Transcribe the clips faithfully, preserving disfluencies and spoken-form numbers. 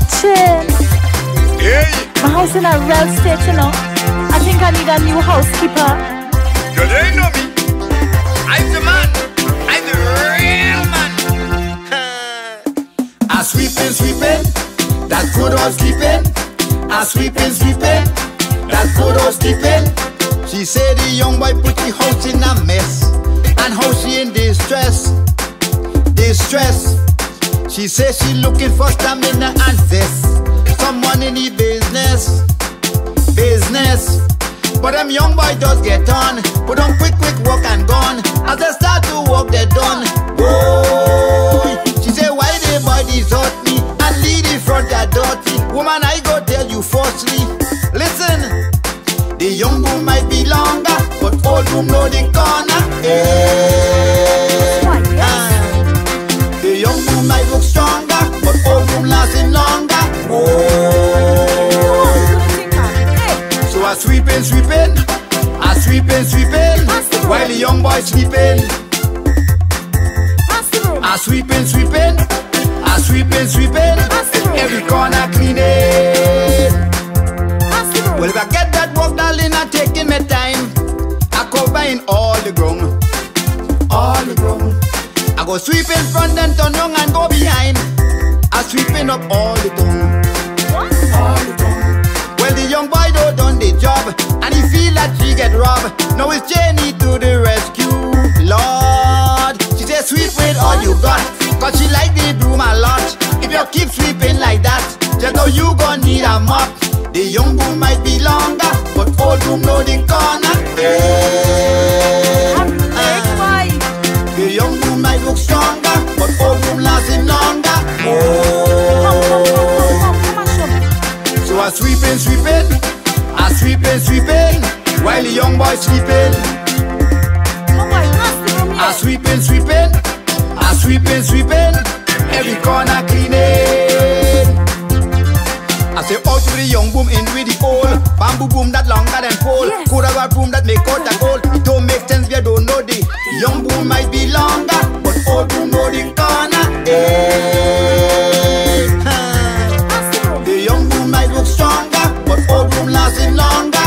Chin. Hey. My house in a real state, you know. I think I need a new housekeeper. Girl, you ain't know me. I'm the man. I'm the real man. I sweeping, sweeping. That good old sleeping. I sweeping, sweeping. That good old sleeping. She said the young boy put the house in a mess, and how she in distress, distress. She says she looking for stamina and zest, someone in the business, business. But them young boy just get on, put on quick, quick work and gone. As they start to work, they done. Boy, she say why they boy desert me and leave the front that dirty. Woman, I go tell you falsely. Listen. The young room might be longer, but old room know the corner. Hey. uh, the young room might look stronger, but old room lasting longer. Oh. So I sweeping, sweeping, I sweeping, sweeping, while the young boy sleeping. I sweeping, sweeping, I sweeping, sweeping, every corner cleaning. Well, if I get that work, darling, I'm taking my time. I covering all the ground, all the ground. I go sweep in front and turn around and go behind. I sweeping up all the town, all the town. Well, the young boy don't done the job, and he feel that she get robbed. Now it's Jenny to the rescue, Lord. She said sweep with all you got, cause she like the broom a lot. If you keep sweeping like that, just know you gon' need a mop. The young room might be longer, but old room know the corner. Hey. uh, the young room might look stronger, but old room lasting longer. Oh. So I sweeping, sweeping, I sweeping, sweeping, while the young boy sleeping. I sweeping, sweeping, I sweeping, sweeping, every corner cleaning. I say out to the young boom in with the old bamboo boom that longer than pole. Yes. Could have a boom that make out the old. It don't make sense, we don't know the young boom might be longer, but old boom know the corner. Hey. huh. The young boom might look stronger, but old boom lasting longer.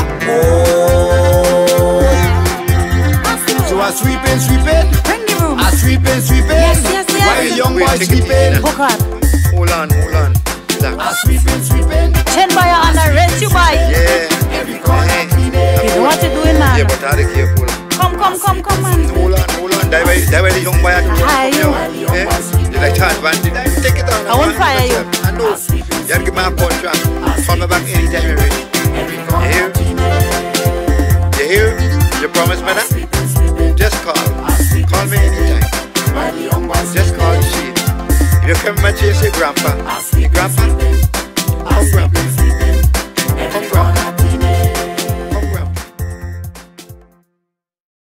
Oh. So I sweeping, sweeping, I sweeping, sweeping, yes, yes, yes. While the young boy sleeping. Hold on, hold on. I sweeping, sweeping. Chen buy on a rent you buy. Yeah. Every corner cleaning. You know what to do in man. Yeah, but are careful. Come, come, come, come, man. Hold on, hold on. That way, that way the young boy had to run Hi, from you. Yeah. You like to advantage. You take it down. I won't fire you. I know. You have to give me a contract. From the back anytime you're ready. You hear? You hear? You promise me that? Just call. Call me anytime. Just call the sheet. If you come and chase your grandpa, your grandpa